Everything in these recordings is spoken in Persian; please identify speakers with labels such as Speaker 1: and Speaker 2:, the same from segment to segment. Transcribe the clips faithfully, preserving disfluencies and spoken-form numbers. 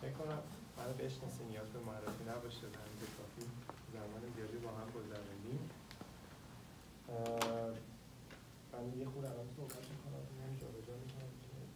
Speaker 1: فکر کنم منو بشناسی نیاز به معرفی نباشه، من کافی زمان زیادی با هم گذروندیم. من یه خورده الان صحبت میکنم یعنی جا به جا میکنم.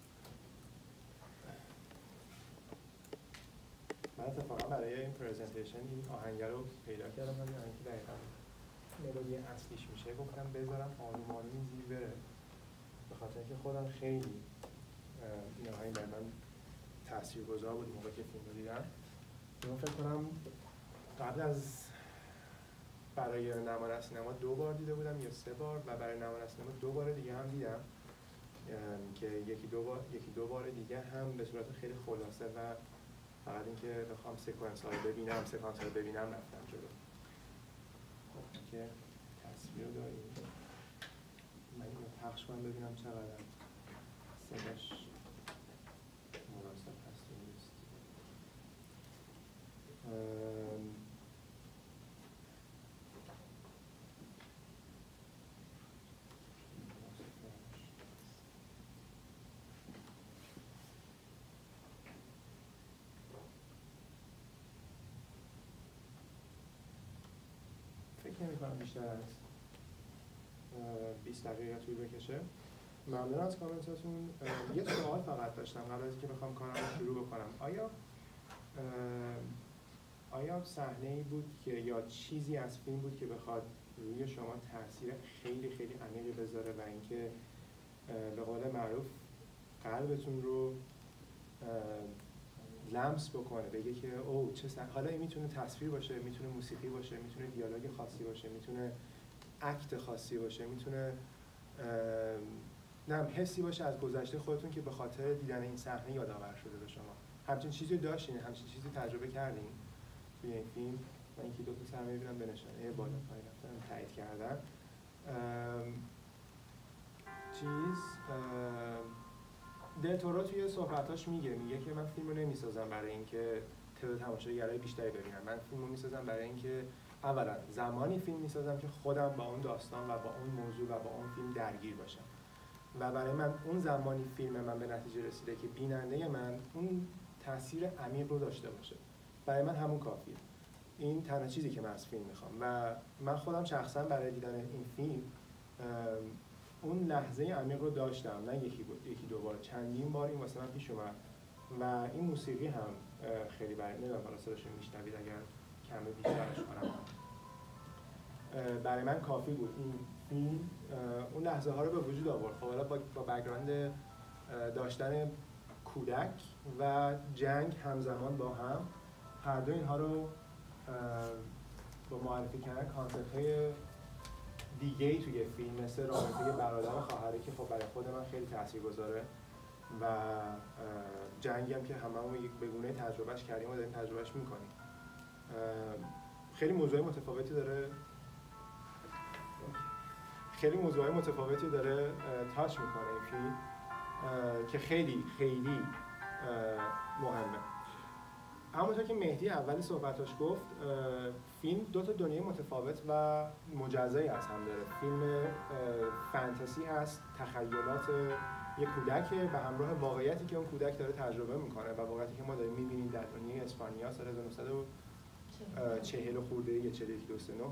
Speaker 1: من اتفاقا برای این پرزنتیشن این آهنگ رو پیدا کردم، همین آهنگ که دقیقا ملودی اصلیش میشه گفتم بذارم آروم آروم زیر بره، به خاطر اینکه خودم خیلی این آهنگ برای من تاثیرگذار بود موقعی که فیلم رو دیدم. من فکر کنم قبل از برای نمایش سینما دو بار دیده بودم یا سه بار و برای نمایش سینما دو بار دیگه هم دیدم که یکی دو بار یکی دو بار دیگه هم به صورت خیلی خلاصه و فقط اینکه بخوام سکانس ها رو ببینم سکانس ها رو ببینم رفتم جلو. خب که تصویر رو داریم، من اینو پخش کنم ببینم چقدر صداش مناسب هست یا نیست. فکر نمی کنم بیشتر از بیست دقیقه طول بکشه. ممنون از کامنتاتون. یه سوال فقط داشتم قبل از اینکه بخوام کارم رو شروع بکنم. آیا آیا صحنه‌ای بود که یا چیزی از فیلم بود که بخواد روی شما تاثیر خیلی خیلی عمیقی بذاره و اینکه به قول معروف قلبتون رو لمس بکنه، بگه که اوه چه صحنه، حالا این میتونه تصویر باشه، میتونه موسیقی باشه، میتونه دیالوگ خاصی باشه، میتونه اکت خاصی باشه، میتونه نه حسی باشه از گذشته خودتون که به خاطر دیدن این صحنه یادآور شده به شما. همچین چیزی داشتین؟ همچین چیزی تجربه کردین توی این فیلم؟ من اینکه دو تا سرمایه می‌بینم به نشانه بالا پایین رفتن تایید کردن. چیز دل تورو توی صحبتاش میگه میگه که من فیلم رو نمیسازم برای اینکه تعداد تماشاگرای بیشتری ببینن، من فیلم رو میسازم برای اینکه اولا زمانی فیلم میسازم که خودم با اون داستان و با اون موضوع و با اون فیلم درگیر باشم و برای من اون زمانی فیلم من به نتیجه رسیده که بیننده من اون تاثیر عمیق رو داشته باشه. برای من همون کافیه. این تنها چیزی که من از فیلم میخوام و من خودم شخصا برای دیدن این فیلم اون لحظه عمیق رو داشتم، نه یکی یکی دو بار، چندین بار این واسه من پیش اومد و این موسیقی هم خیلی برای نمیدونم حالا صداش رو میشنوید اگر کمه بیشترش کنم برای من کافی بود. این فیلم اون لحظه ها رو به وجود آورد. خب حالا با با بک‌گراند داشتن کودک و جنگ همزمان با هم، هر دو اینها رو با معرفی کردن کانسپت‌های دیگه‌ای توی فیلم مثل رابطه برادر و خواهری که خب برای خود من خیلی تاثیرگذاره و جنگی هم که هممون به گونه تجربهش کردیم و داریم تجربهش می‌کنیم. خیلی موضوع متفاوتی داره خیلی موضوعای متفاوتی داره تاچ میکنه این فیلم که خیلی خیلی مهمه. همونطور که مهدی اولی صحبتاش گفت، فیلم دو تا دنیای متفاوت و مجزایی از هم داره. فیلم فانتزی هست، تخیلات یک کودک به همراه واقعیتی که اون کودک داره تجربه میکنه و واقعیتی که ما داریم میبینیم در دنیای اسپانیا سال هزار و نهصد و چهل و خورده یا چهل و یک دو سه نه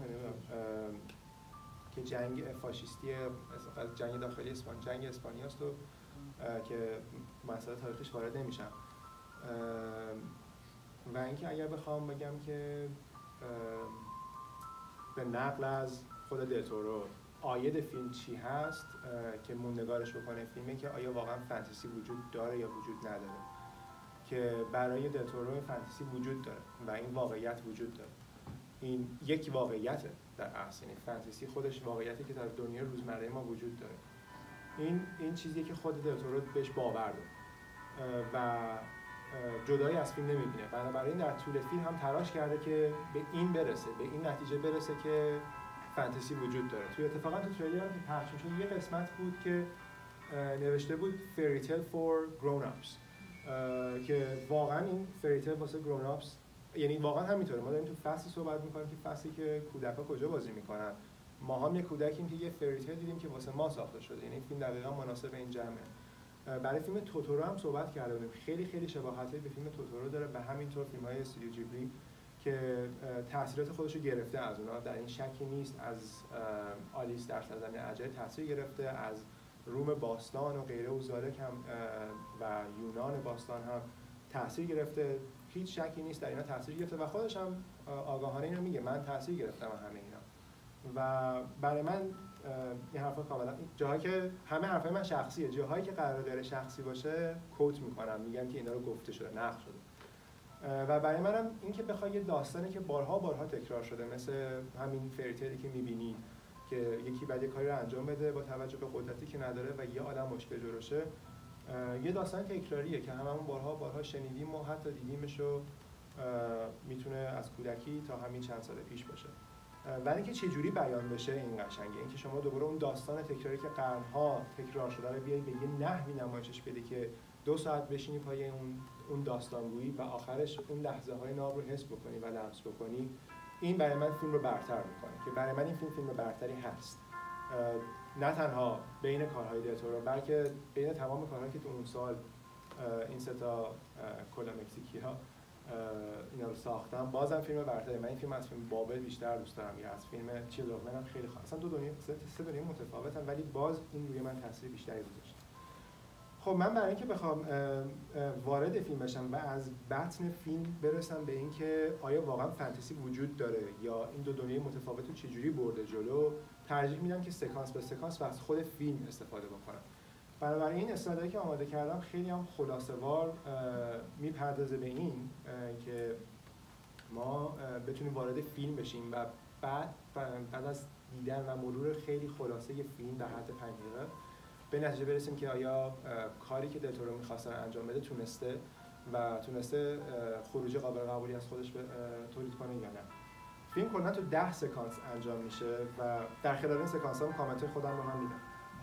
Speaker 1: که جنگ فاشیستی از جنگ داخلی اسپانیا جنگ اسپانیاست و که مسائل تاریخیش وارد نمیشم. و اینکه اگر بخوام بگم که به نقل از خود دل تورو عاید فیلم چی هست که موندگارش بکنه فیلمه که آیا واقعا فانتزی وجود داره یا وجود نداره، که برای دل تورو فانتزی وجود داره و این واقعیت وجود داره. این یک واقعیته در اصل، یعنی فانتزی خودش واقعیتی که در دنیای روزمره ما وجود داره. این این چیزیه که خود دل تورو بهش باور داره و جدایی از فیلم نمیبینه. بنابراین در طول فیلم هم تلاش کرده که به این برسه، به این نتیجه برسه که فانتزی وجود داره. توی اتفاقا تو تریلر هم که پخش میشه یه قسمت بود که نوشته بود fairy tale for grown ups که واقعا این fairy tale واسه grown ups، یعنی واقعا همینطوره. ما داریم تو فصلی صحبت میکنیم که فصلی که کودک‌ها کجا بازی میکنن. ما هم یه کودکیم که یه فری تیل دیدیم که واسه ما ساخته شده، یعنی فیلم دقیقاً مناسب این جمعه. برای فیلم توتورو هم صحبت کرده بودیم. خیلی خیلی شباهتایی به فیلم توتورو داره و همینطور فیلم‌های استودیو جیبلی که تاثیرات خودش رو گرفته از اونها، در این شکی نیست. از آلیس در سرزمین عجایب تاثیر گرفته، از روم باستان و غیره و ذالک هم و یونان باستان هم تاثیر گرفته. هیچ شکی نیست در اینا تاثیر گرفته و خودش هم آگاهانه اینو میگه، من تاثیر گرفتم همه اینا. و برای من این حرفا کاملا جاهایی که همه حرفای من شخصیه، جاهایی که قرار غیر شخصی باشه کوت میکنم، میگم که اینا رو گفته شده، نقل شده. و برای منم این که بخوای یه داستانی که بارها بارها تکرار شده، مثل همین فریتیلی که میبینی که یکی بعد یه کاری رو انجام بده با توجه به قدرتی که نداره و یه آدم مشکل جلوشه، یه داستان تکراریه که هممون بارها بارها شنیدیم و حتی دیدیمش و میتونه از کودکی تا همین چند سال پیش باشه. ولی اینکه چه جوری بیان بشه این قشنگه، اینکه شما دوباره اون داستان تکراری که قرنها تکرار شده رو بیای به یه نحوی نمایشش بدی که دو ساعت بشینی پای اون اون داستانگویی و آخرش اون لحظه‌های ناب رو حس بکنی و لمس بکنی، این برای من فیلم رو برتر میکنه که برای من این فیلم فیلم برتری هست. نه تنها بین کارهای دلتورو بلکه بین تمام کارهایی که تو اون سال این سه تا کلا مکزیکی‌ها اینا رو ساختم، بازم فیلم برتری. من این فیلم از فیلم بابل بیشتر دوست دارم یا از فیلم چیلدرن هم خیلی خاص. اصلا دو دنیا سه دنیا متفاوتن ولی باز این روی من تاثیر بیشتری گذاشت. خب من برای اینکه بخوام وارد فیلم بشم و از بطن فیلم برسم به اینکه آیا واقعا فانتزی وجود داره یا این دو دنیای متفاوت رو چجوری برده جلو، ترجیح میدم که سکانس به سکانس و از خود فیلم استفاده بکنم. بنابراین این اسلایدی که آماده کردم خیلی هم خلاصه‌وار میپردازه به این که ما بتونیم وارد فیلم بشیم و بعد بعد از دیدن و مرور خیلی خلاصه ی فیلم در حد پنج دقیقه به نتیجه برسیم که آیا کاری که دلتورو می‌خواسته انجام بده تونسته و تونسته خروجی قابل قبولی از خودش تولید کنه یا نه. فیلم کلا تو ده سکانس انجام میشه و در خلال این سکانس‌ها کامنت خودم رو هم میدم.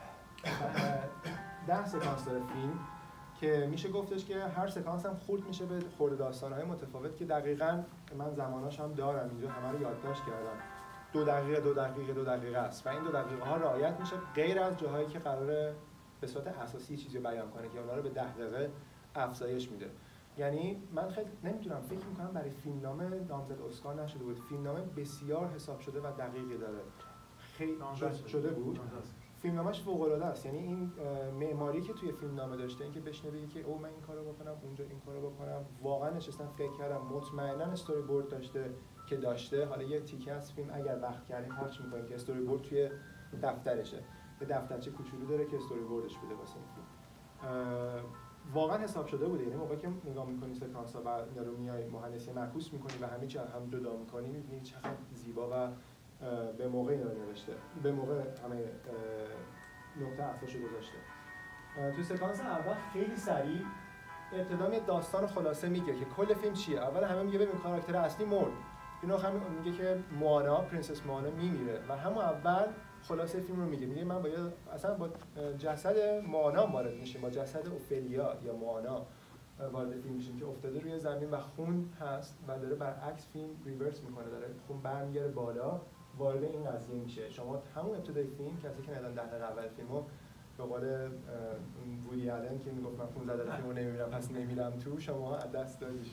Speaker 1: ده سکانس داره فیلم که میشه گفتش که هر سکانس هم خورد میشه به خورده داستان‌های متفاوت که دقیقاً من زماناش هم دارم اینجا همه رو یادداشت کردم. دو دقیقه دو دقیقه دو دقیقه است و این دو دقیقه ها رعایت میشه غیر از جاهایی که قراره به صورت اساسی چیزی رو بیان کنه که اونا رو به ده دقیقه افزایش میده. یعنی من خیلی نمیدونم، فکر میکنم برای فیلمنامه نامزد اسکار نشده بود. فیلمنامه بسیار حساب شده و دقیقی داره. خیلی شده بود. فیلمنامه‌اش فوق‌العاده است. یعنی این معماری که توی فیلمنامه داشته، اینکه بشنوی که او من این کارو بکنم اونجا این کارو بکنم، واقعا نشستم فکر کردم، مطمئنا استوری بورد داشته که داشته. حالا یه تیکه از فیلم اگر وقت کردیم پخش می‌کنیم که استوری بورد توی دفترشه، یه دفترچه کوچولو داره که استوری بوردش بوده واسه این فیلم. واقعا حساب شده بوده. یعنی موقعی که نگاه می‌کنی سکانس‌ها و اینا رو میای مهندسی معکوس می‌کنی و همه چی هم جدا می‌کنی، می‌بینی چقدر زیبا و به موقع اینا رو نوشته، به موقع همه نقطه عطفش رو گذاشته. تو سکانس اول خیلی سریع ابتدا یه داستان خلاصه میگه که کل فیلم چیه. اول همه میگه ببین کاراکتر اصلی مرد، اینو همین میگه که موانا، پرنسس موانا میمیره و همون اول خلاصه فیلم رو میگه. میگه من باید اصلا با جسد موانا وارد میشیم، با جسد اوفلیا یا موانا وارد فیلم میشیم که افتاده روی زمین و خون هست و داره برعکس فیلم ریورس میکنه، داره خون برمیگره بالا، وارد این قضیه میشه. شما همون ابتدای فیلم کسی که ندیدن ده دقیقه اول فیلمو، به قول وودی آلن که میگفت من پانزده دقیقه فیلمو نمیبینم پس نمیرم تو، شما از دست دادید.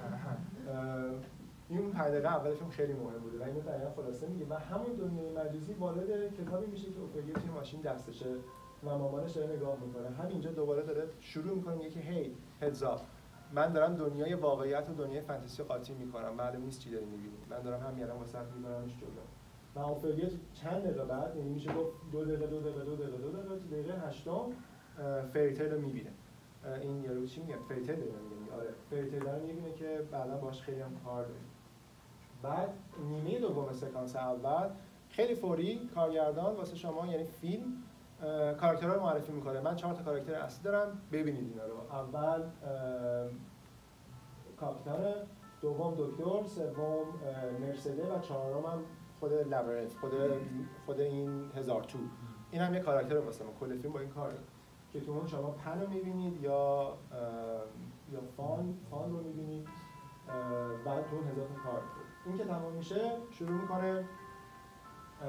Speaker 1: این پنج دقیقه اول فیلم خیلی مهم بوده و اینو دقیقاً خلاصه میگه و همون دنیای مجازی وارد کتابی میشه که اوفلیا توی ماشین دستشه و مامانش داره نگاه میکنه. همینجا دوباره داره شروع میکنه میگه که هی هدز اپ، من دارم دنیای واقعیت و دنیای فانتزی قاطی میکنم، معلوم نیست چی داری میبینی، من دارم همین الان واسط میبرمش جلو. و اوفلیا چند دقیقه بعد، یعنی میشه گفت دو دقیقه دو دقیقه دو دقیقه دو دقیقه تو دقیقه هشتم فریتیل رو میبینه. این یارو چی میگه؟ فریتیل میگه. آره فریتیل رو میبینه که بعدا باش خیلی هم کار داره. بعد نیمه دوم سکانس اول خیلی فوری کارگردان واسه شما، یعنی فیلم، کاراکترها رو معرفی میکنه. من چهار تا کاراکتر اصلی دارم، ببینید اینا رو. اول کاپیتان، دوم دکتر، سوم مرسده و چهارم هم خود لابرنت، خود خود این هزار تو. این هم یه کاراکتر واسه ما. کل فیلم با این کار که تو اون شما پن رو میبینید یا یا فان فان رو میبینید، بعد تو هزار تا کار. این که تمام میشه شروع میکنه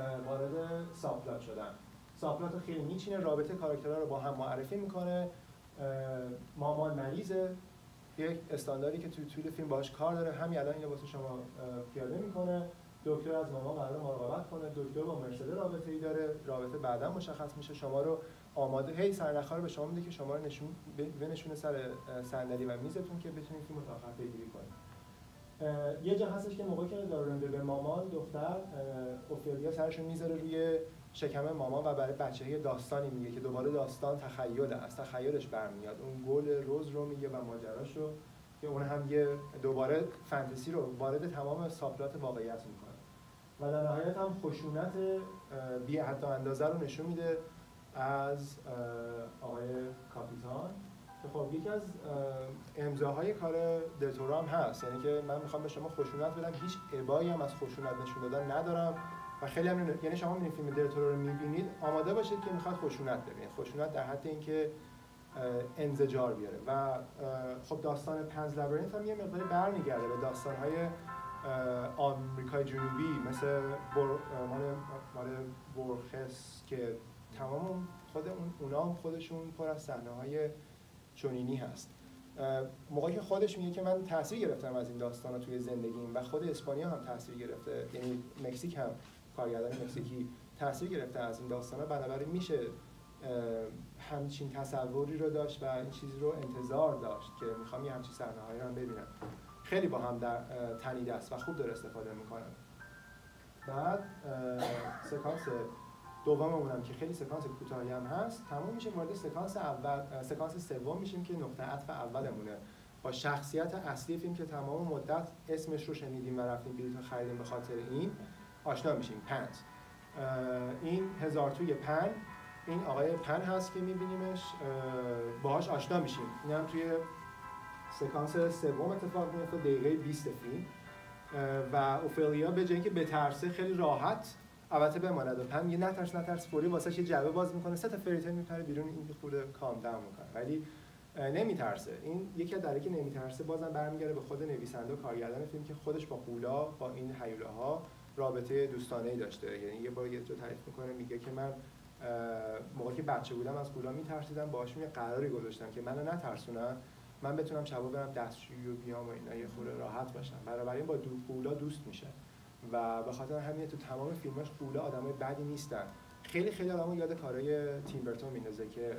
Speaker 1: وارد سابپلات شدن. سابپلات رو خیلی میچینه، رابطه کاراکترها رو با هم معرفی میکنه مامان مریضه، یک استانداردی که توی طول فیلم باهاش کار داره، همین الان اینو واسه شما پیاده میکنه. دکتر از مامان قرار مراقبت کنه، دکتر با مرسده رابطه‌ای داره، رابطه بعدا مشخص میشه، شما رو آماده هی سرنخ‌ها رو به شما میده که شما رو نشون بنشونه سر صندلی و میزتون که بتونید فیلم رو تا آخر پیگیری کنید. یه جا هستش که موقعی که داره به مامان دختر اوفیلیا سرش رو میذاره روی شکم مامان و برای بچه‌ها یه داستانی میگه که دوباره داستان تخیله، از تخیلش برمیاد، اون گل روز رو میگه و ماجراش رو که اون هم یه دوباره فانتزی رو وارد تمام ساپلات واقعیت میکنه و در نهایت هم خشونت بی حد و اندازه رو نشون میده از آقای کاپیتان که خب یکی از امضاهای کار دلتورو هم هست، یعنی که من میخوام به شما خشونت بدم، هیچ ابایی هم از خشونت نشون دادن ندارم و خیلی هم یعنی شما میبینید فیلم دلتورو رو میبینید آماده باشید که میخواد خشونت ببینید، خشونت در حد اینکه انزجار بیاره و خب داستان پنز لابرینت هم یه مقداری برمیگرده به داستان‌های آمریکای جنوبی مثل بر... مال مال بورخس که تمام خود اون اونا خودشون پر از صحنه‌های چنینی هست. موقعی که خودش میگه که من تاثیر گرفتم از این داستانا توی زندگیم و خود اسپانیا هم تاثیر گرفته، یعنی مکزیک هم کارگردان مکزیکی تاثیر گرفته از این داستانا، بنابراین میشه همچین تصوری رو داشت و این چیزی رو انتظار داشت که میخوام یه همچین صحنه‌هایی رو هم ببینم. خیلی با هم در تنیده است و خوب داره استفاده میکنن. بعد سکانس دوممون هم که خیلی سکانس کوتاهی هم هست، تموم میشه وارد سکانس اول، سکانس سوم میشیم که نقطه عطف اولمونه با شخصیت اصلی فیلم که تمام مدت اسمش رو شنیدیم و رفتیم بلیط خریدیم به خاطر این آشنا میشیم. پنز، این هزار توی پن، این آقای پن هست که میبینیمش، باهاش آشنا میشیم. این هم توی سکانس سوم اتفاق میفته، دقیقه بیست فیلم و اوفلیا به جای اینکه بترسه خیلی راحت البته بماند و پن یه نترس نترس فوری واسه یه جعبه باز میکنه، سه تا فریتل میپره بیرون، این خورده کام داون میکنه ولی نمیترسه. این یکی از دلایلی که نمیترسه بازم برمیگره به خود نویسنده و کارگردان فیلم که خودش با قولا با این هیولاها رابطه دوستانه‌ای داشته. یعنی یه بار یه جا تعریف میکنه، میگه که من موقعی که بچه بودم از قولا میترسیدم، باهاشون یه قراری گذاشتم که منو نترسونن، من بتونم شبا برم دستشویی و بیام و اینا یه خورده راحت باشم. بنابراین با قولا دوست میشه و به خاطر همین تو تمام فیلماش قولا آدمای بدی نیستن. خیلی خیلی آدمو یاد کارهای تیم برتون میندازه که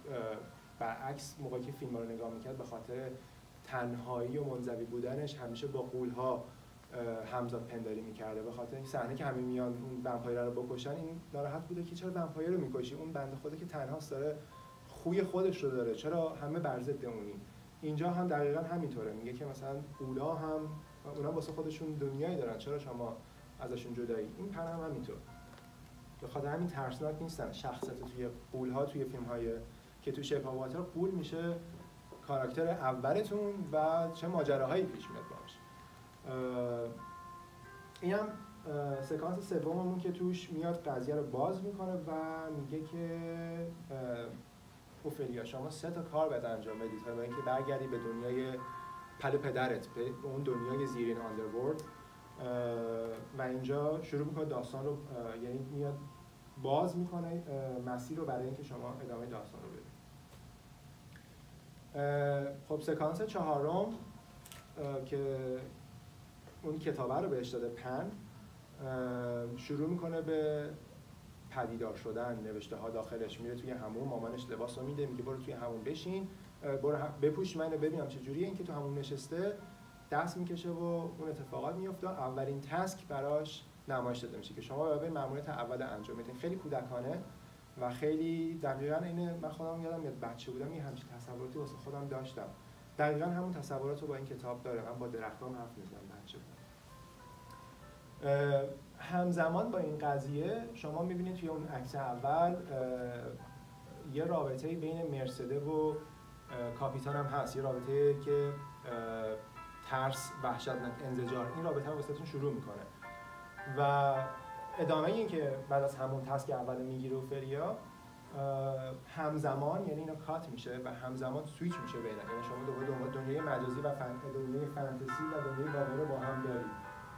Speaker 1: برعکس موقعی که فیلم‌ها رو نگاه میکرد به خاطر تنهایی و منزوی بودنش همیشه با قول‌ها همزاد پنداری میکرده، به خاطر این صحنه که همه میان اون ومپایر رو بکشن این ناراحت بوده که چرا ومپایر رو میکشی، اون بنده خدا که تنهاست داره خوی خودش رو داره، چرا همه بر ضد اونی. اینجا هم دقیقاً همینطوره، میگه که مثلا قولا هم اونا واسه خودشون دنیایی دارن، چرا شما ازشون جدایی. این پن هم همینطور، به خاطر همین ترسناک نیستن. شخصیت توی قول‌ها توی فیلم‌های که تو شیپ آف واتر قول میشه کاراکتر اولتون و چه ماجراهایی پیش میاد باهاش. اینم سکانس سوممون که توش میاد قضیه رو باز میکنه و میگه که اوفلیا شما سه تا کار باید انجام بدید تا اینکه برگردی به دنیای پل پدرت، به اون دنیای زیرین آندرورلد. و اینجا شروع میکنه داستان رو، یعنی میاد باز میکنه مسیر رو برای اینکه شما ادامه داستان رو ببینید. خب سکانس چهارم که اون کتابه رو بهش داده پن، شروع میکنه به پدیدار شدن، نوشته ها داخلش، میره توی همون، مامانش لباس رو میده، میگه برو توی همون بشین، برو بپوش منو ببینم چه جوریه. این که تو همون نشسته دست میکشه و اون اتفاقات میفته. اولین تسک براش نمایش داده میشه که شما ببین مأموریت اول انجام بدین. خیلی کودکانه و خیلی دقیقاً اینه. من خودم یادم میاد بچه بودم یه همچین تصوراتی واسه خودم داشتم، دقیقاً همون تصورات رو با این کتاب داره. من با درختام حرف میزنم بچه بودم. همزمان با این قضیه شما میبینید توی اون عکس اول یه رابطه بین مرسده و کاپیتان هم هست، یه رابطه که ترس، وحشتناک، انزجار. این رابطه رو واسهتون شروع میکنه و ادامه این که بعد از همون تسک اول میگیره اوفلیا، همزمان یعنی اینا کات میشه و همزمان سویچ میشه بین، یعنی شما دوباره دنبال دنیای مجازی و فن... دنیای فانتزی و دنیای واقعی رو با هم دارید.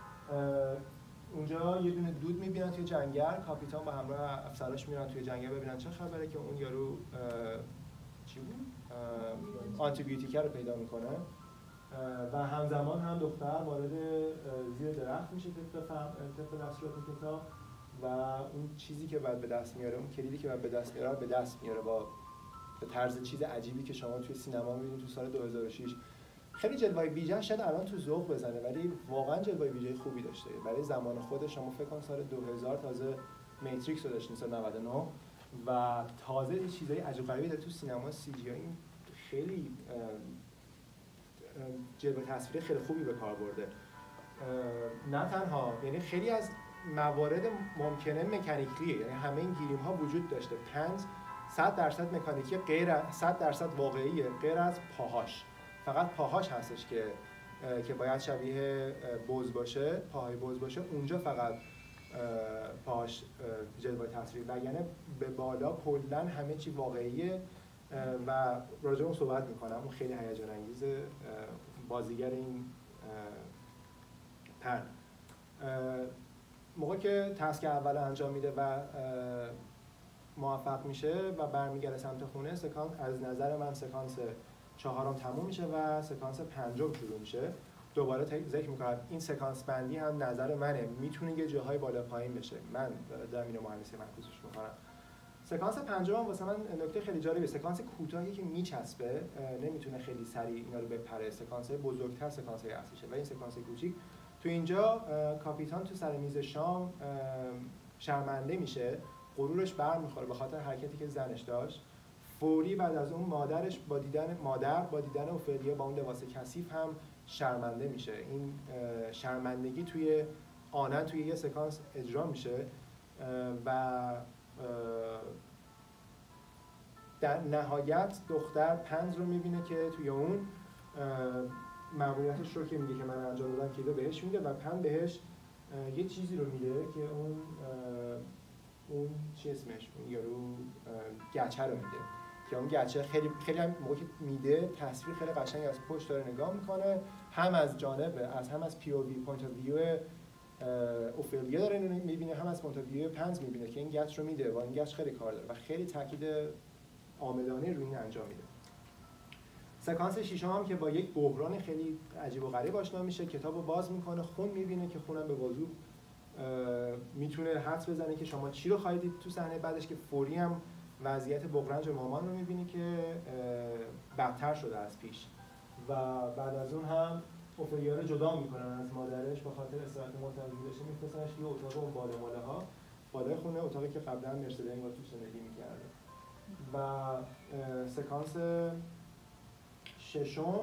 Speaker 1: اونجا یه دونه دود میبینن توی جنگل، کاپیتان با همراه افسراش میرن توی جنگل ببینن چه خبره که اون یارو چی بود؟ آنتی بیوتیکه رو پیدا میکنه و همزمان هم دختر وارد زیر درخت میشه طبق طبق دستورات کتاب و اون چیزی که بعد به دست میاره، اون کلیدی که بعد به دست میاره به دست میاره با به طرز چیز عجیبی که شما توی سینما می‌بینید تو سال دو هزار و شش. خیلی جلوه‌های ویژه شاید الان تو ذوق بزنه ولی واقعا جلوه‌های ویژه خوبی داشته. برای زمان خودش شما فکر کن سال دو هزار تازه میتریکس رو داشتین، سال نود و نه و تازه چیزای عجیب غریبی داره تو سینما سی جی آی خیلی جلوه تصویری خیلی خوبی به کار برده. نه تنها یعنی خیلی از موارد ممکنه مکانیکیه، یعنی همه این گیریم ها وجود داشته. پنز صد درصد مکانیکی، غیر صد درصد واقعیه، غیر از پاهاش. فقط پاهاش هستش که که باید شبیه بز باشه، پاهای بز باشه، اونجا فقط پاهاش جلوه تصویری و یعنی به بالا کلا همه چی واقعیه و راجع به اون صحبت میکنم. اون خیلی هیجان انگیز بازیگر این پن موقع که تسک اول انجام میده و موفق میشه و برمیگرده سمت خونه، سکانس از نظر من سکانس چهارم تموم میشه و سکانس پنجم شروع میشه. دوباره ذکر میکنم این سکانس بندی هم نظر منه، میتونه یه جاهای بالا پایین بشه، من دارم اینو مهندسی معکوسش میکنم. سکانس پنجم هم واسه من نکته خیلی جالبه، سکانس کوتاهی که میچسبه، نمیتونه خیلی سریع اینا رو بپره، سکانس بزرگتر سکانس اصلیشه و این سکانس کوچیک تو اینجا کاپیتان تو سر میز شام شرمنده میشه، غرورش برمیخوره به خاطر حرکتی که زنش داشت. فوری بعد از اون مادرش با دیدن مادر با دیدن اوفلیا با اون لباس کثیف هم شرمنده میشه. این شرمندگی توی آنن توی یه سکانس اجرا میشه و در نهایت دختر پنز رو میبینه که توی اون مأموریتش رو که میگه که من انجام دادم که بهش میده و پن بهش یه چیزی رو میده که اون اون چی اسمش اون یارو گچه رو میده که اون گچه خیلی خیلی هم موقعی که میده تصویر خیلی قشنگ از پشت داره نگاه میکنه، هم از جانب از هم از پی او وی پوینت اف ویو اوفلیا داره میبینه، هم از پوینت اف ویو پنز میبینه که این گچ رو میده و این گچ خیلی کار داره و خیلی تاکید عامدانه روی این انجام میده. سکانس ششم هم که با یک بحران خیلی عجیب و غریب آشنا میشه، کتابو باز میکنه، خون میبینه که خونم به وضوح میتونه حدس بزنه که شما چی رو خواهید دید تو صحنه بعدش، که فوری هم وضعیت بغرنج مامان رو میبینی که بدتر شده از پیش و بعد از اون هم اوفلیا رو جدا میکنن از مادرش به خاطر استراحت مرتضی داشته، میفرستنش یه اتاق اون بالا ماله ها بالای خونه، اتاقی که قبلا مرسده انگار توش زندگی میکرده. و سکانس ششم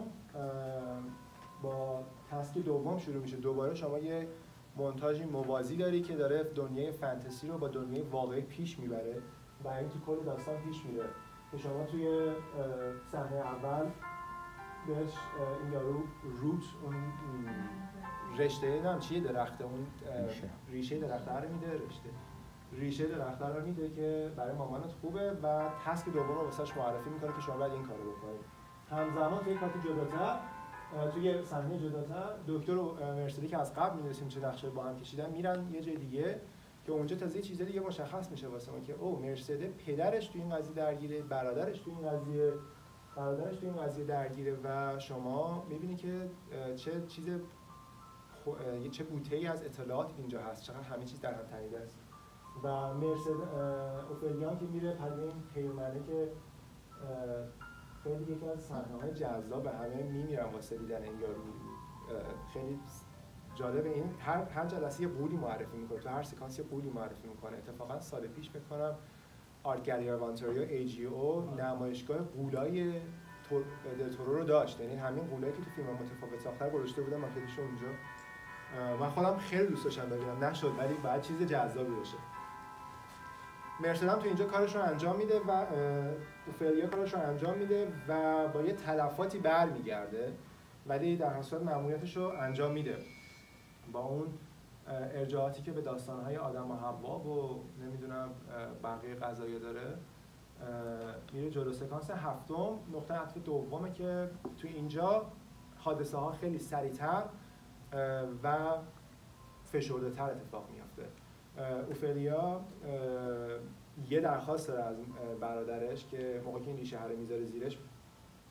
Speaker 1: با تسک دوم شروع میشه. دوباره شما یه مونتاژی موازی داری که داره دنیای فانتزی رو با دنیای واقعی پیش میبره و این تو کل داستان پیش میره که شما توی صحنه اول بهش این یارو روت اون رشته نام چیه درخته، اون ریشه درخته رو میده، رشته ریشه درخته رو میده که برای مامانت خوبه و تسک دوم رو واسش معرفی میکنه که شما باید این کارو بکنید. همزمان توی کات جداتر توی صحنه جداتر دکتر و مرسدی که از قبل می‌دونستیم چه نقشه با هم کشیدن میرن یه جای دیگه که اونجا تازه چیز دیگه مشخص میشه واسه ما که او مرسده پدرش توی این قضیه درگیره، برادرش توی این قضیه برادرش توی این قضیه درگیره و شما می‌بینی که چه چیز چه بوته‌ای از اطلاعات اینجا هست، چقدر همه چیز در هم تنیده است. و مرسد اوفلیان که میره پروین پیرمنه که خیلی یکی از صحنه‌های جذاب همه میمیرن واسه دیدن این یارو، خیلی جالبه. این هر هر جلسه یه قولی معرفی میکنه، تو هر سکانس یه قولی معرفی میکنه. اتفاقا سال پیش فکر کنم آرت گالری آف اونتاریو ای جی او نمایشگاه قولای دل تورو رو داشت، یعنی همین قولایی که تو فیلم متفاوت ساختار گذاشته بودن ماکتش اونجا. من خودم خیلی دوست داشتم ببینم، نشد، ولی باید چیز جذابی باشه. مرسدم تو اینجا کارش رو انجام میده و اوفلیا کارش رو انجام میده و با یه تلفاتی برمیگرده، ولی در حال مأموریتش رو انجام میده با اون ارجاعاتی که به داستان‌های آدم و حوا و نمیدونم بقیه قضایا داره. میره جلو. سکانس هفتم نقطه عطف دومه که تو اینجا حادثه ها خیلی سریع‌تر و فشرده‌تر اتفاق میفته. اوفلیا یه درخواست داره از برادرش که موقعی که این ریشه رو میذاره زیرش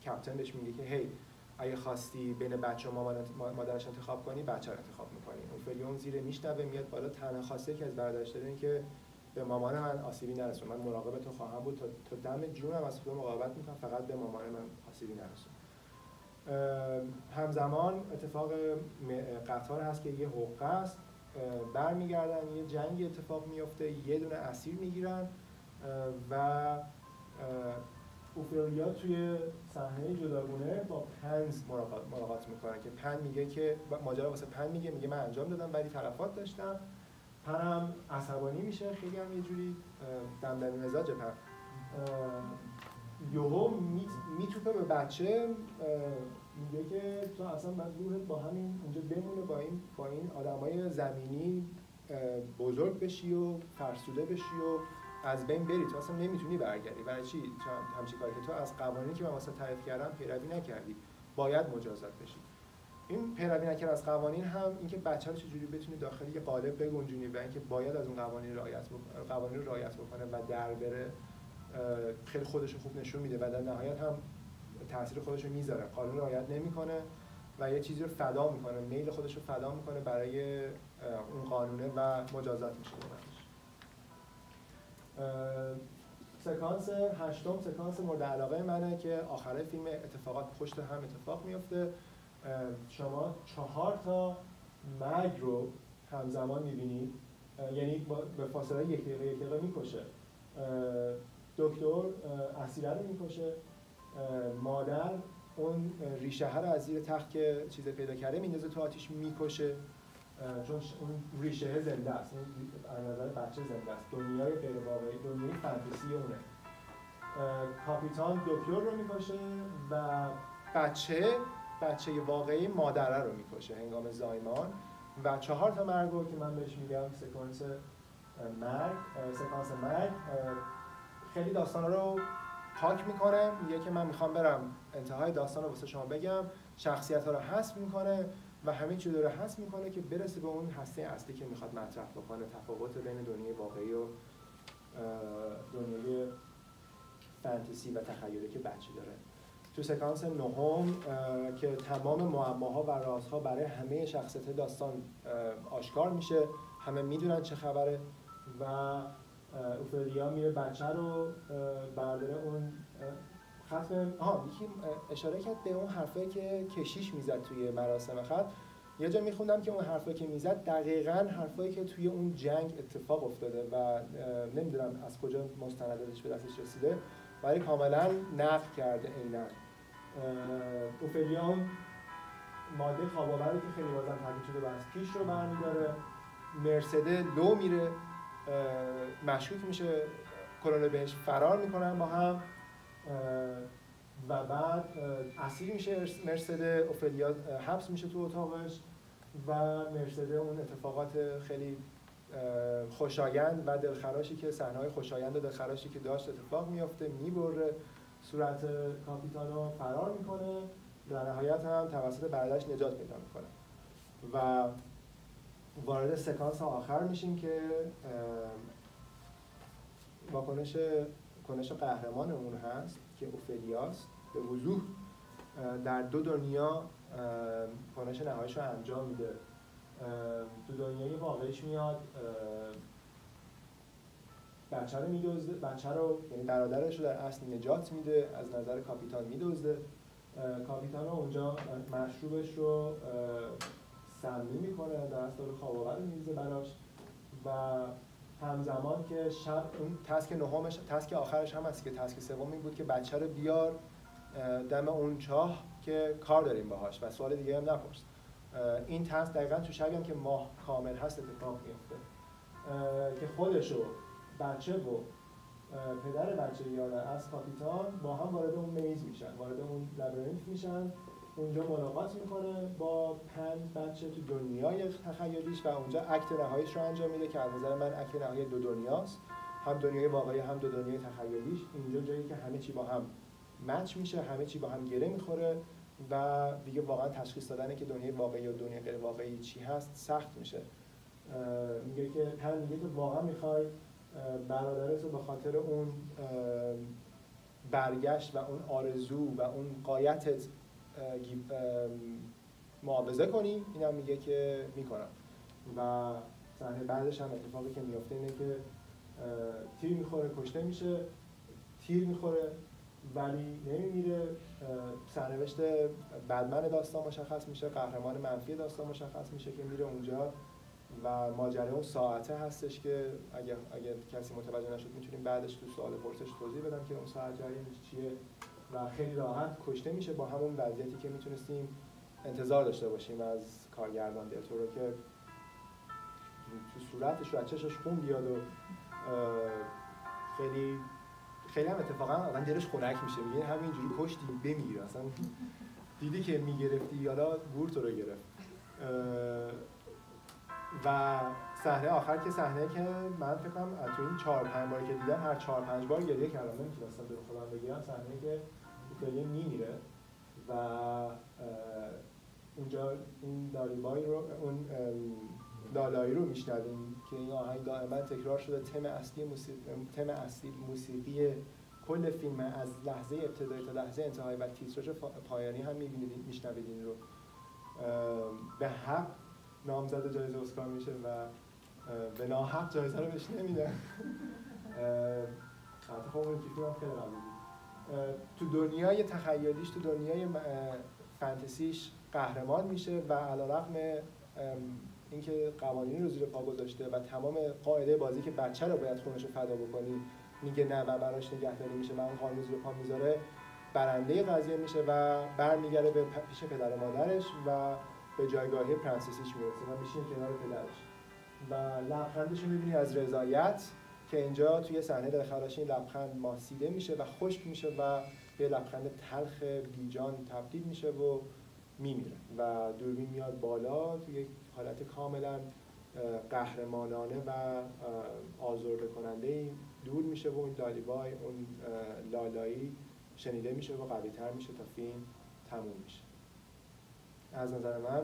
Speaker 1: کاپیتان بهش میگه که هی اگه خواستی بین بچه و مادرش انتخاب کنی بچه رو انتخاب میکنی. اوفلیا اون زیر میشنوه میاد بالا، تنها خواسته که از برادرش داره این که به مامان من آسیبی نرسون، من مراقب تو خواهم بود تا تا دم جونم از تو مراقبت میکنم، فقط به مامان من آسیبی نرسون. همزمان اتفاق قطار هست که یه حقه است، برمیگردن یه جنگی اتفاق میفته، یه دونه اسیر میگیرن و اوفلیا توی صحنه جداگونه با پنز ملاقات میکنه که پن میگه که ماجرا واسه پن میگه میگه من انجام دادم ولی تلفات داشتم. پنم عصبانی میشه، خیلی هم یه جوری دمدمی مزاج پن. یهو میتوپه به بچه، میگه که تو اصلا باید روحت با همین اونجا بمونه، با این با این آدمای زمینی بزرگ بشی و فرسوده بشی و از بین بری، تو اصلا نمیتونی برگردی. برای چی همچین کاری که تو از قوانینی که من واسه تعریف کردم پیروی نکردی، باید مجازات بشی. این پیروی نکردن از قوانین هم اینکه بچه رو چجوری بتونی داخل یه قالب بگنجونی و اینکه باید از اون قوانین رعایت بکنه، قوانین رو رعایت بکنه و در بره، خیلی خودش رو خوب نشون میده و در نهایت هم تاثیر خودش رو میذاره. قانون رعایت نمیکنه و یه چیزی رو فدا میکنه، میل خودش رو فدا میکنه برای اون قانونه و مجازات میشه. سکانس هشتم سکانس مورد علاقه منه که آخره فیلم اتفاقات پشت هم اتفاق میفته. شما چهار تا مرگ رو همزمان میبینید، یعنی به فاصله یک دقیقه یک دقیقه میکشه. دکتر اسیره رو میکشه، مادر اون ریشه ها رو از زیر تخت که چیز پیدا کرده میندازه تو آتیش میکشه، چون اون ریشه زنده است، از نظر بچه زنده است، دنیای غیر واقعی، دنیای فانتزی اونه. کاپیتان دکتر رو میکشه و بچه بچه واقعی مادره رو میکشه هنگام زایمان. و چهار تا مرگو که من بهش میگم سکانس مرگ، سکانس مرگ خیلی داستانا رو پاک میکنه، میگه که من میخوام برم انتهای داستان رو واسه شما بگم، شخصیت ها رو حذف میکنه و همه چیز رو حذف میکنه که برسه به اون هسته اصلی که میخواد مطرح بکنه، تفاوت بین دنیای واقعی و دنیای فانتزی و تخیلی که بچه داره. تو سکانس نهم که تمام معماها و رازها برای همه شخصیت داستان آشکار میشه، همه میدونن چه خبره و اوفلیا میره بچه رو برداره اون ختم. آها یکی اشاره کرد به اون حرفایی که کشیش میزد توی مراسم ختم. یه جا میخوندم که اون حرفایی که میزد دقیقاً حرفایی که توی اون جنگ اتفاق افتاده و نمیدونم از کجا مستنداتش به دستش رسیده ولی کاملا نقل کرده عیناً. اوفلیا ماده خواب‌آوری که خیلی بازم تاکید شده بس پیش رو برمیداره، مرسده لو میره، مشکوک میشه، کلونه بهش فرار میکنن با هم و بعد اسیر میشه مرسده، اوفلیا حبس میشه تو اتاقش و مرسده اون اتفاقات خیلی خوشایند و دلخراشی که صحنه‌های خوشایند و دلخراشی که داشت اتفاق میفته، میبره صورت کاپیتانو فرار میکنه، در نهایت هم توسط برادرش نجات پیدا میکنه و وارد سکانس آخر میشیم که واکنش کنش قهرمانمون هست که اوفلیاست. به وضوح در دو دنیا کنش نهاییش رو انجام میده. تو دنیای واقعیش میاد بچه رو میدزده، بچه رو یعنی برادرش رو در اصل نجات میده، از نظر کاپیتان میدزده. کاپیتان اونجا مشروبش رو سمی میکنه، در اصل داره خواب‌آور رو میریزه براش و همزمان که شب اون تاسک نهمش، تاسک آخرش هم هست که تاسک سوم این بود که بچه رو بیار دم اون چاه که کار داریم باهاش و سوال دیگه هم نپرس. این تاسک دقیقاً تو شبی هم که ماه کامل هست اتفاق میفته که خودشو بچه و پدر بچه یاره از کاپیتان با هم وارد اون میز میشن، وارد اون لابرینت میشن، اونجا ملاقات میکنه با پن بچه تو دنیای تخیلیش و اونجا اکت نهاییش رو انجام میده که از نظر من اکت نهایی دو دنیاست، هم دنیای واقعی هم دو دنیای تخیلیش. اینجا جایی که همه چی با هم مچ میشه، همه چی با هم گره میخوره و دیگه واقعا تشخیص دادنه که دنیای واقعی و دنیای غیر واقعی چی هست سخت میشه. میگه که پن میگه که واقعا میخوای برادرت رو به خاطر اون برگشت و اون آرزو و اون قایتت معاوضه کنی، اینم میگه که میکنم. و صحنه بعدش هم اتفاقی که میفته اینه که تیر میخوره، کشته میشه، تیر میخوره ولی نمیمیره. سرنوشت بدمن داستان مشخص میشه، قهرمان منفی داستان مشخص میشه که میره اونجا و ماجرای اون ساعته هستش که اگه اگه کسی متوجه نشد میتونیم بعدش تو سوال پرسش توضیح بدم که اون ساعت جریانش چیه و خیلی راحت کشته میشه با همون وضعیتی که میتونستیم انتظار داشته باشیم از کارگردان دل تورو که تو صورتش و چشش خون بیاد و خیلی خیلی هم اتفاقا آدم دلش خنک میشه، میگه همینجوری کشتی بمیر، اصلا دیدی که میگرفتی یالا گور تو رو گرفت. و صحنه آخر که صحنه که من فکر کنم تو این چهار پنج باری که دیدم هر چهار پنج بار گریه کردم، نمیتونستم به خودم بگیرم. صحنه که اوفلین میمیره و اونجا این داریبای رو اون لالایی رو میشنویم که این آهنگ دائما تکرار شده، تم اصلی موسیقی تم اصلی موسیقی کل فیلم از لحظه ابتدایی تا لحظه انتهای و تیتراژ پایانی هم میبینید میشنوید این رو. به حق نامزد جایزه اسکار میشه و به ناحق جایزه رو بهش نمیدن. البته خب اون فیلم هم خیلی قوی بود. تو دنیای تخیلیش، تو دنیای فانتزیش قهرمان میشه و علیرغم اینکه قوانینی رو زیر پا گذاشته و تمام قاعده بازی که بچه رو باید خونش رو فدا بکنی میگه نه و براش نگهداری میشه و اون قانون زیر پا میذاره، برنده قضیه میشه و برمیگره به پیش پدر و مادرش و به جایگاهی پرنسسیش میرسه و میشین کنار پدرش و لبخندش رو میبینی از رضایت که اینجا توی صحنه دلخراش این لبخند ماسیده میشه و خشک میشه و به لبخند تلخ بیجان تبدیل میشه و میمیره و دوربین میاد بالا توی یک حالت کاملا قهرمانانه و آزرده کننده دور میشه و اون لالیبای، اون لالایی شنیده میشه و قوی تر میشه تا فیلم تموم میشه. از نظر من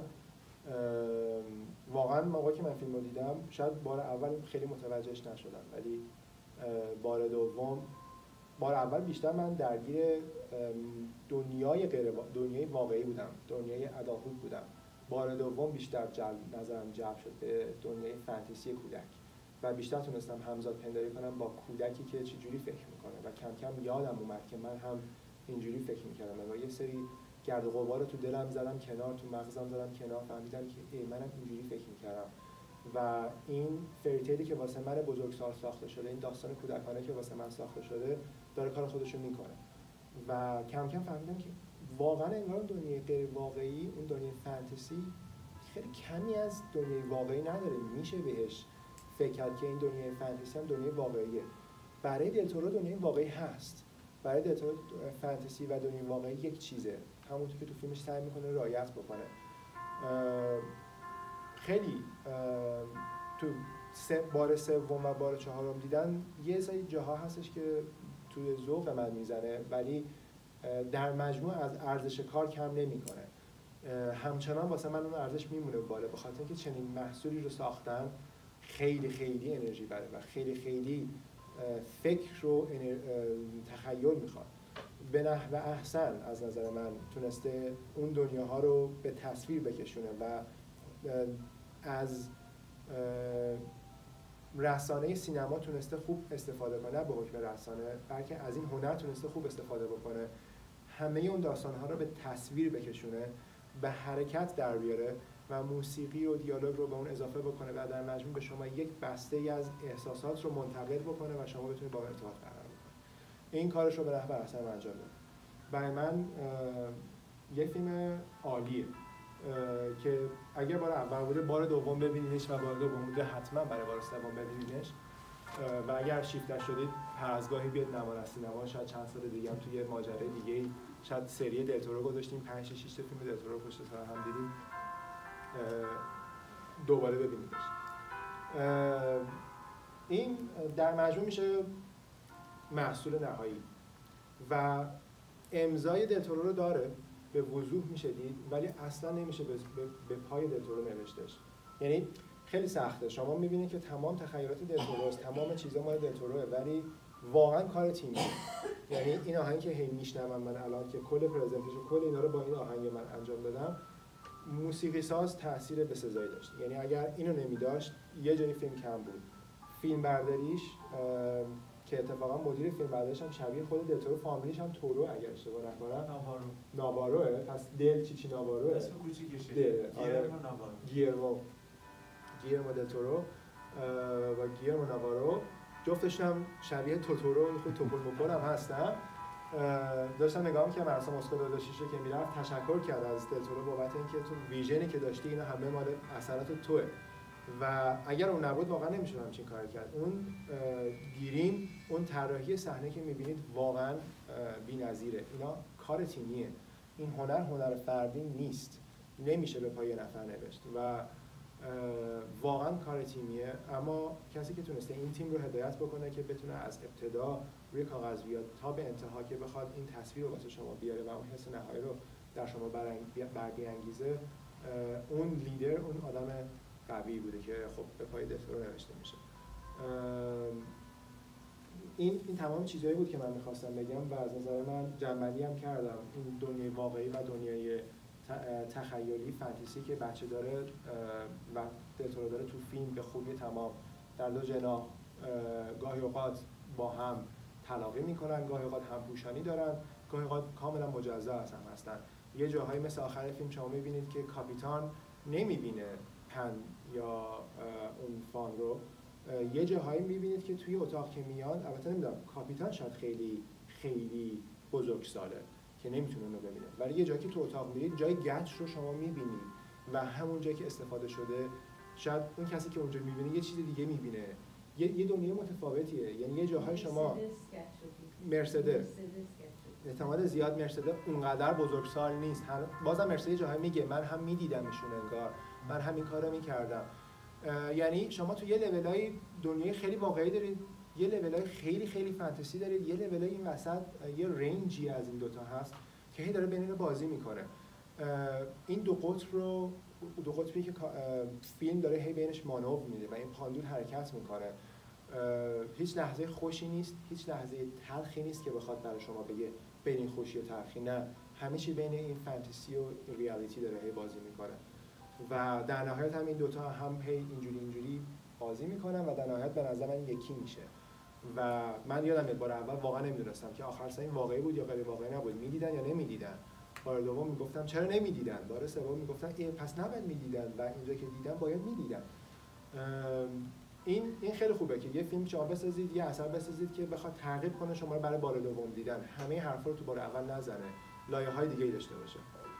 Speaker 1: واقعا موقعی که من فیلم رو دیدم شاید بار اول خیلی متوجهش نشدم، ولی بار دوم بار اول بیشتر من درگیر دنیای غیر دنیای واقعی بودم، دنیای اداهوک بودم. بار دوم بیشتر جلب نظرم جلب شد به دنیای فانتزی کودک و بیشتر تونستم همزاد پنداری کنم با کودکی که چجوری فکر میکنه و کم کم یادم اومد که من هم اینجوری فکر میکردم و یه سری گرد و غبار رو تو دلم زدم کنار، تو مغزم زدم کنار، فهمیدم که ای منم اینجوری فکر میکردم و این فریتیلی که واسه من بزرگسال ساخته شده، این داستان کودکانه که واسه من ساخته شده داره کار خودش رو میکنه و کم کم فهمیدم که واقعا انگار دنیای غیر واقعی، اون دنیای فانتزی خیلی کمی از دنیای واقعی نداره، میشه بهش فکر کرد که این دنیای فانتزی هم دنیای واقعیه. برای دل تورو دنیای واقعی هست، برای دل تورو فانتزی و دنیای واقعی یک چیزه، همونطور که تو فیلمش سعی میکنه رعایت بکنه. خیلی تو سه بار سوم و بار چهارم دیدن یه سری جاها هستش که توی ذوق من میزنه ولی در مجموع از ارزش کار کم نمیکنه. همچنان واسه من اون ارزش میمونه بالا به خاطر اینکه چنین محصولی رو ساختن خیلی خیلی انرژی بره و خیلی خیلی فکر رو تخیل میخواد. به نحو احسن از نظر من تونسته اون دنیاها رو به تصویر بکشونه و از رسانه سینما تونسته خوب استفاده کنه، نه به حکم رسانه بلکه از این هنر تونسته خوب استفاده بکنه، همه اون داستانها رو به تصویر بکشونه، به حرکت در بیاره و موسیقی و دیالوگ رو به اون اضافه بکنه و در مجموع به شما یک بسته ای از احساسات رو منتقل بکنه و شما بتونید با اون ارتباط برقرار بکنید. این کارش رو به نحو احسن انجام داد. برای من یه فیلم عالیه که اگر بار اول بوده بار دوم ببینینش و بار دوم بوده حتما برای بار سوم ببینینش و اگر شیفته شدید هر از گاهی بیاد نوار از سینما، شاید چند سال دیگه هم توی ماجرای دیگه شاید سری دل تورو گذاشتیم پنج شش تا فیلم دل تورو پشت سر هم دیدیم دوباره ببینیدش. این در مجموع میشه محصول نهایی و امضای دل تورو رو داره، به وضوح میشه دید ولی اصلا نمیشه به, به پای دل تورو نوشتش. یعنی خیلی سخته، شما میبینید که تمام تخیلات دل توروست، تمام چیزا مال دل توروه ولی واقعا کار تیمی. یعنی این آهنگی که هی میشنوم من الان که کل پرزنتیشن کل اینا رو با این آهنگ من انجام دادم، موسیقی ساز تاثیر بسزایی داشت. یعنی اگر اینو نمیداشت یه جایی فیلم کم بود. فیلم برداریش که اتفاقا مدیر فیلم برداریش هم شبیه خود دلتورو، فامیلیش هم تورو اگر اشتباه نکنم
Speaker 2: ناوارو
Speaker 1: ناواروه، پس دل چیچی ناواروه،
Speaker 2: اسم کوچیکشه
Speaker 1: گیرمو ناوارو، گیرمو گیرمو دلتورو و گیرمو ناوارو جفتشون هم شبیه توتورو، خود توپل مپل هم هستن. داشتم نگاه می‌کردم مراسم اسکار دو هزار و شش رو که میرفت تشکر کرد از دلتورو بابت اینکه تو ویژنی که داشتی اینا همه مال اثرات توئه و اگر اون نبود واقعا نمی‌شد همچین کاری کرد. اون گیریم، اون طراحی صحنه که می‌بینید واقعا بی‌نظیره. اینا کار تیمیه. این هنر هنر فردی نیست، نمیشه به پای نفر نوشت و واقعا کار تیمیه. اما کسی که تونسته این تیم رو هدایت بکنه که بتونه از ابتدا روی کاغذ بیاد تا به انتها که بخواد این تصویر رو واسه شما بیاره و اون حس نهایی رو در شما برانگیزه، اون لیدر، اون آدم قوی بوده که خب به پای دلتورو نوشته میشه. این این تمام چیزایی بود که من می‌خواستم بگم و از نظر من جنبندی هم کردم. این دنیای واقعی و دنیای تخیلی فانتزی که بچه داره و دلتورو داره تو فیلم به خوبی تمام در دو جناح گاهی اوقات با هم تلاقی میکنن، گاهی اوقات همپوشانی دارن، گاهی اوقات کاملا مجزا هم هستن. یه جاهایی مثل آخر فیلم شما میبینید که کاپیتان نمیبینه پن یا اون فان رو، یه جاهایی میبینید که توی اتاق که میان، البته نمیدونم کاپیتان شاید خیلی خیلی بزرگساله که نمیتونه اونو ببینه، ولی یه جایی که تو اتاق میرید جای گچ رو شما میبینید و همون جایی که استفاده شده شاید اون کسی که اونجا میبینه یه چیز دیگه میبینه. یه یه دنیای متفاوتیه. یعنی یه جاهای شما مرسدس احتمال زیاد مرسدس اونقدر بزرگسال نیست. بازم مرسدس جاهای میگه من هم میدیدمشون انگار، من همین کارو میکردم. یعنی شما تو یه لولای دنیای خیلی واقعی دارید، یه لولای خیلی خیلی فانتزی دارید، یه لولای این وسط یه رنجی از این دوتا هست که هی داره بین اینا بازی میکنه. این دو قطب رو دو قطبی که فیلم داره هی بینش مانور میده و این پاندول حرکت میکنه. هیچ لحظه خوشی نیست، هیچ لحظه تلخی نیست که بخواد برای شما بگه بین این خوشی و تلخی. نه، همه چی بین این فانتزی و ریالیتی داره هی بازی میکنه و در نهایت هم این دوتا هم هی اینجوری اینجوری بازی میکنن و در نهایت به نظر من یکی میشه. و من یادم بار اول واقعا نمیدونستم که آخر سر این واقعی بود یا غیر واقعی نبود، میدیدن یا نمیدیدن. بار دوم میگفتم چرا نمیدیدن، بار سوم میگفتن ای پس نباید میدیدن و اینجا که دیدن باید میدیدن. این این خیلی خوبه که یه فیلم شما بسازید، یه اثر بسازید که بخواد ترغیب کنه شما رو برای بار دوم دیدن، همه حرفا رو تو بار اول نزنه، لایه‌های دیگه‌ای داشته باشه.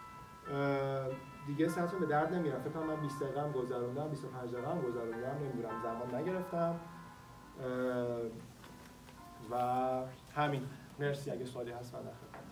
Speaker 1: دیگه ساعتون به درد نمیرم. فکر کنم من بیست دقیقه هم گذروندم، بیست و پنج دقیقه هم گذروندم، نمیدونم زمان نگرفتم و همین. مرسی. اگه سوالی هست من